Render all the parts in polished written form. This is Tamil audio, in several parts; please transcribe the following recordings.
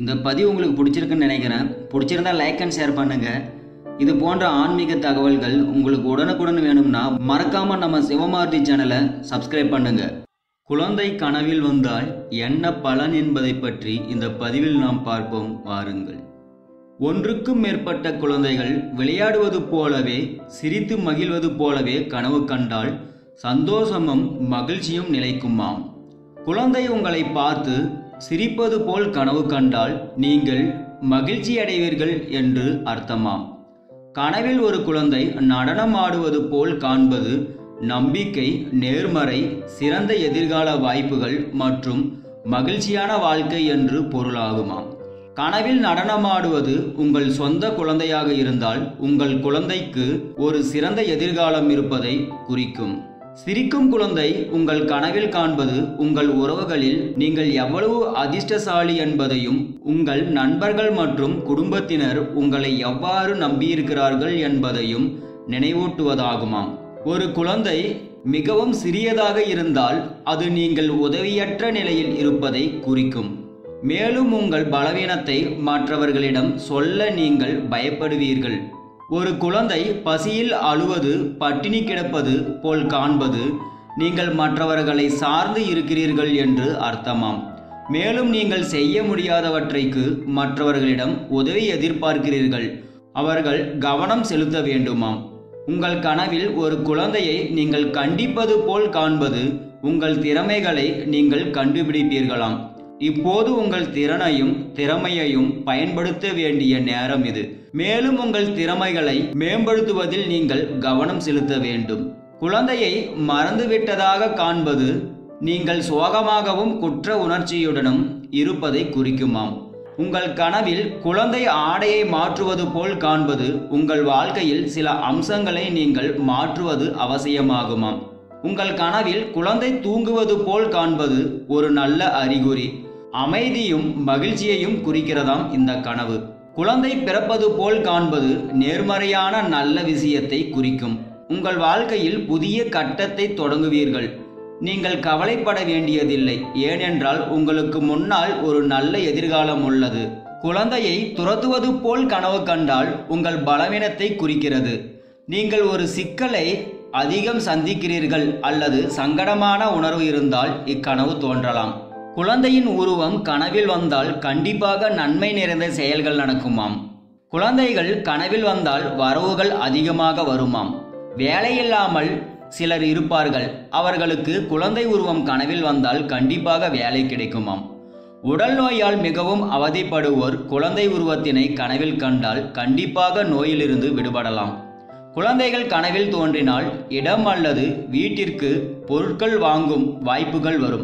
இந்த பதிவு உங்களுக்கு பிடிச்சிருக்குன்னு நினைக்கிறேன். பிடிச்சிருந்தா லைக் அண்ட் ஷேர் பண்ணுங்க. இது போன்ற ஆன்மீக தகவல்கள் உங்களுக்கு உடனுக்குடன் வேணும்னா மறக்காம நம்ம சிவமார்த்தி சேனலை சப்ஸ்கிரைப் பண்ணுங்க. குழந்தை கனவில் வந்தால் என்ன பலன் என்பதை பற்றி இந்த பதிவில் நாம் பார்ப்போம், வாருங்கள். ஒன்றுக்கும் மேற்பட்ட குழந்தைகள் விளையாடுவது போலவே சிரித்து மகிழ்வது போலவே கனவு கண்டால் சந்தோஷமும் மகிழ்ச்சியும் நிலைக்குமாம். குழந்தை உங்களை பார்த்து சிரிப்பது போல் கனவு கண்டால் நீங்கள் மகிழ்ச்சி அடைவீர்கள் என்று அர்த்தமாம். கனவில் ஒரு குழந்தை நடனம் ஆடுவது போல் காண்பது நம்பிக்கை, நேர்மறை, சிறந்த எதிர்கால வாய்ப்புகள் மற்றும் மகிழ்ச்சியான வாழ்க்கை என்று பொருளாகுமாம். கனவில் நடனமாடுவது உங்கள் சொந்த குழந்தையாக இருந்தால் உங்கள் குழந்தைக்கு ஒரு சிறந்த எதிர்காலம் இருப்பதை குறிக்கும். சிரிக்கும் குழந்தை உங்கள் கனவில் காண்பது உங்கள் உறவுகளில் நீங்கள் எவ்வளவு அதிர்ஷ்டசாலி என்பதையும் உங்கள் நண்பர்கள் மற்றும் குடும்பத்தினர் உங்களை எவ்வாறு நம்பியிருக்கிறார்கள் என்பதையும் நினைவூட்டுவதாகுமாம். ஒரு குழந்தை மிகவும் சிறியதாக இருந்தால் அது நீங்கள் உதவியற்ற நிலையில் இருப்பதை குறிக்கும். மேலும் உங்கள் பலவீனத்தை மற்றவர்களிடம் சொல்ல நீங்கள் பயப்படுவீர்கள். ஒரு குழந்தை பசியில் அழுவது, பட்டினி கிடப்பது போல் காண்பது நீங்கள் மற்றவர்களை சார்ந்து இருக்கிறீர்கள் என்று அர்த்தமாம். மேலும் நீங்கள் செய்ய முடியாதவற்றைக்கு மற்றவர்களிடம் உதவி எதிர்பார்க்கிறீர்கள். அவர்கள் கவனம் செலுத்த வேண்டுமாம். உங்கள் கனவில் ஒரு குழந்தையை நீங்கள் கண்டிப்பது போல் காண்பது உங்கள் திறமைகளை நீங்கள் கண்டுபிடிப்பீர்களாம். இப்போது உங்கள் திறமையையும் பயன்படுத்த வேண்டிய நேரம் இது. மேலும் உங்கள் திறமைகளை மேம்படுத்துவதில் நீங்கள் கவனம் செலுத்த வேண்டும். குழந்தையை மறந்துவிட்டதாக காண்பது நீங்கள் சோகமாகவும் குற்ற உணர்ச்சியுடனும் இருப்பதை குறிக்குமாம். உங்கள் கனவில் குழந்தை ஆடையை மாற்றுவது போல் காண்பது உங்கள் வாழ்க்கையில் சில அம்சங்களை நீங்கள் மாற்றுவது அவசியமாகுமாம். உங்கள் கனவில் குழந்தை தூங்குவது போல் காண்பது ஒரு நல்ல அறிகுறி. அமைதியும் மகிழ்ச்சியையும் குறிக்கிறதாம் இந்த கனவு. குழந்தை பிறப்பது போல் காண்பது நேர்மறையான நல்ல விஷயத்தை குறிக்கும். உங்கள் வாழ்க்கையில் புதிய கட்டத்தை தொடங்குவீர்கள். நீங்கள் கவலைப்பட வேண்டியதில்லை, ஏனென்றால் உங்களுக்கு முன்னால் ஒரு நல்ல எதிர்காலம் உள்ளது. குழந்தையை துரத்துவது போல் கனவு கண்டால் உங்கள் பலவீனத்தை குறிக்கிறது. நீங்கள் ஒரு சிக்கலை அதிகம் சந்திக்கிறீர்கள் அல்லது சங்கடமான உணர்வு இருந்தால் இக்கனவு தோன்றலாம். குழந்தையின் உருவம் கனவில் வந்தால் கண்டிப்பாக நன்மை நிறைந்த செயல்கள் நடக்குமாம். குழந்தைகள் கனவில் வந்தால் வரவுகள் அதிகமாக வருமாம். வேலையில்லாமல் சிலர் இருப்பார்கள். அவர்களுக்கு குழந்தை உருவம் கனவில் வந்தால் கண்டிப்பாக வேலை கிடைக்குமாம். உடல் நோயால் மிகவும் அவதிப்படுவோர் குழந்தை உருவத்தினை கனவில் கண்டால் கண்டிப்பாக நோயிலிருந்து விடுபடலாம். குழந்தைகள் கனவில் தோன்றினால் இடம் அல்லது வீட்டிற்கு பொருட்கள் வாங்கும் வாய்ப்புகள் வரும்.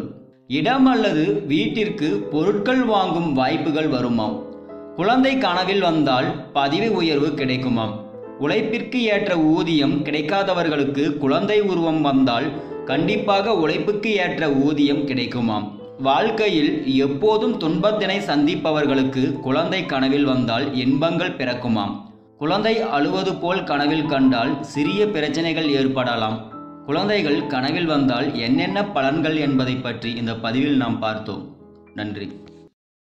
வருமாம். குழந்தை கனவில் வந்தால் பதவி உயர்வு கிடைக்குமாம். உழைப்பிற்கு ஏற்ற ஊதியம் கிடைக்காதவர்களுக்கு குழந்தை உருவம் வந்தால் கண்டிப்பாக உழைப்புக்கு ஏற்ற ஊதியம் கிடைக்குமாம். வாழ்க்கையில் எப்போதும் துன்பத்தினை சந்திப்பவர்களுக்கு குழந்தை கனவில் வந்தால் இன்பங்கள் பிறக்குமாம். குழந்தை அழுவது போல் கனவில் கண்டால் சிறிய பிரச்சனைகள் ஏற்படலாம். குழந்தைகள் கனவில் வந்தால் என்னென்ன பலன்கள் என்பதை பற்றி இந்த பதிவில் நாம் பார்த்தோம். நன்றி.